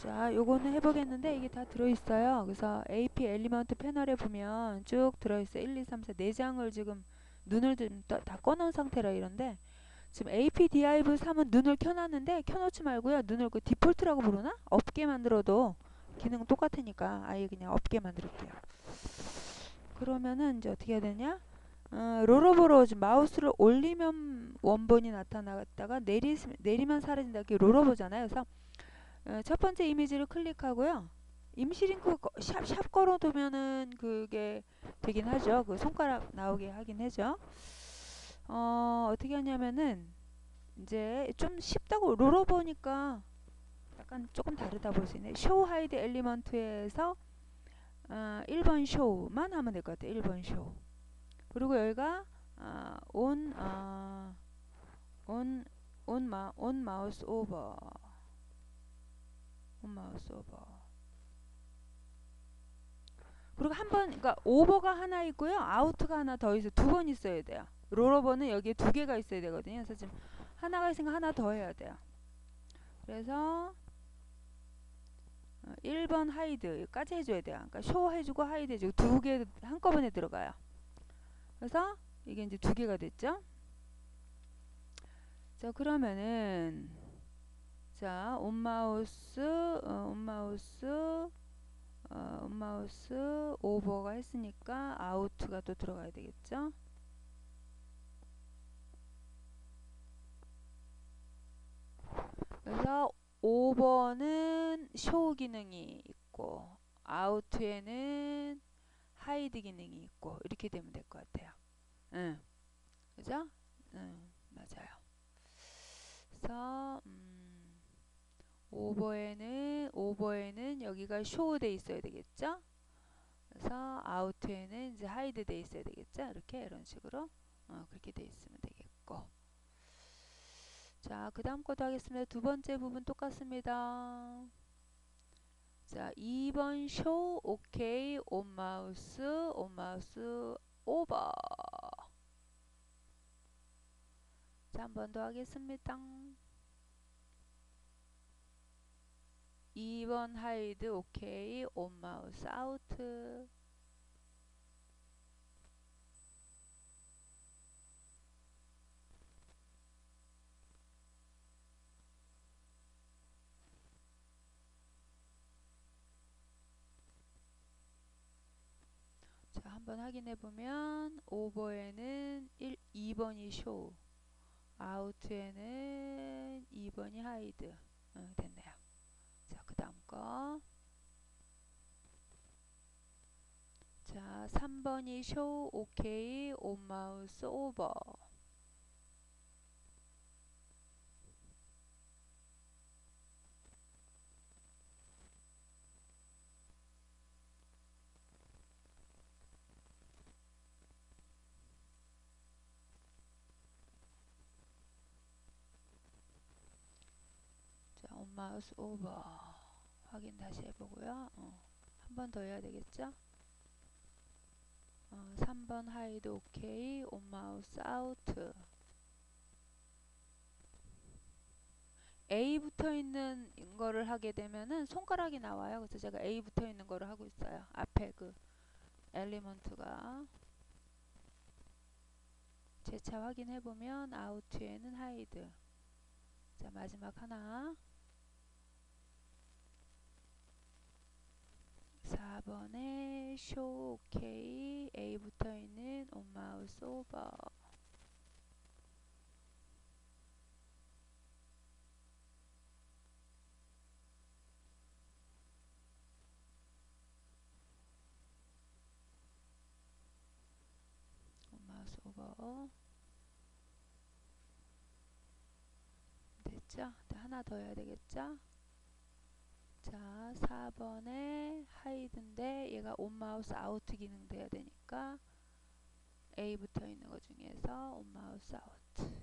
자, 요거는 해보겠는데 이게 다 들어있어요. 그래서 AP 엘리먼트 패널에 보면 쭉 들어있어요. 1, 2, 3, 4, 4장을 지금 눈을 좀 다 꺼놓은 상태라 이런데, 지금 APDIV 3은 눈을 켜놨는데 켜놓지 말고요. 눈을 그 디폴트라고 부르나? 없게 만들어도 기능 똑같으니까 아예 그냥 없게 만들게요. 그러면은 이제 어떻게 해야 되냐? 롤오버로 지금 마우스를 올리면 원본이 나타났다가 내리면 사라진다. 그게 롤오버잖아요. 그래서 첫 번째 이미지를 클릭하고요. 임시 링크 샵 걸어두면은 그게 되긴 하죠. 그 손가락 나오게 하긴 하죠. 어떻게 하냐면은 이제 좀 쉽다고 롤오버니까 약간 조금 다르다 볼 수 있네. 쇼 하이드 엘리먼트에서 1번 쇼만 하면 될 것 같아요. 1번 쇼. 그리고 여기가 온 마우스 오버. 온 마우스 오버. 그리고 한 번, 그러니까 오버가 하나 있고요. 아우트가 하나 더 있어요. 두 번 있어야 돼요. 롤오버는 여기에 두 개가 있어야 되거든요. 그래서 지금 하나가 있으니까 하나 더 해야 돼요. 그래서 1번 하이드까지 해줘야 돼요. 그러니까 쇼 해주고 하이드 해주고 두 개 한꺼번에 들어가요. 그래서 이게 이제 두 개가 됐죠. 자, 그러면은 자, 온마우스 오버가 했으니까 아우트가 또 들어가야 되겠죠. 그래서 5번은 쇼 기능이 있고 아우트에는 하이드 기능이 있고 이렇게 되면 될 것 같아요. 응, 그죠? 응, 맞아요. 그래서 오버에는 여기가 쇼 돼 있어야 되겠죠? 그래서 아우트에는 이제 하이드 돼 있어야 되겠죠? 이렇게 이런 식으로 그렇게 돼 있으면 되겠고. 자, 그 다음 것도 하겠습니다. 두 번째 부분 똑같습니다. 자, 2번 쇼 오케이 온 마우스 오버. 자, 한 번 더 하겠습니다. 2번 하이드 오케이 온 마우스 아우트. 자, 한번 확인해 보면 오버에는 2번이 쇼, 아우트에는 2번이 하이드. 됐네요. 자, 그 다음 거. 자, 3번이 쇼 오케이 온 마우스 오버. 자, 온 마우스 오버. 확인 다시 해보고요. 한 번 더 해야 되겠죠? 3번 하이드 오케이 온 마우스 아우트. A 붙어 있는 거를 하게 되면은 손가락이 나와요. 그래서 제가 A 붙어 있는 거를 하고 있어요. 앞에 그 엘리먼트가. 재차 확인해 보면 아우트에는 하이드. 자, 마지막 하나. 4번에 쇼 오케이 A 붙어 있는 온 마우스 오버. 온 마우스 오버. 됐죠? 하나 더 해야 되겠죠? 자, 4번에 하이드인데 얘가 온 마우스 아우트 기능 돼야 되니까 A 붙어 있는 거 중에서 온 마우스 아우트.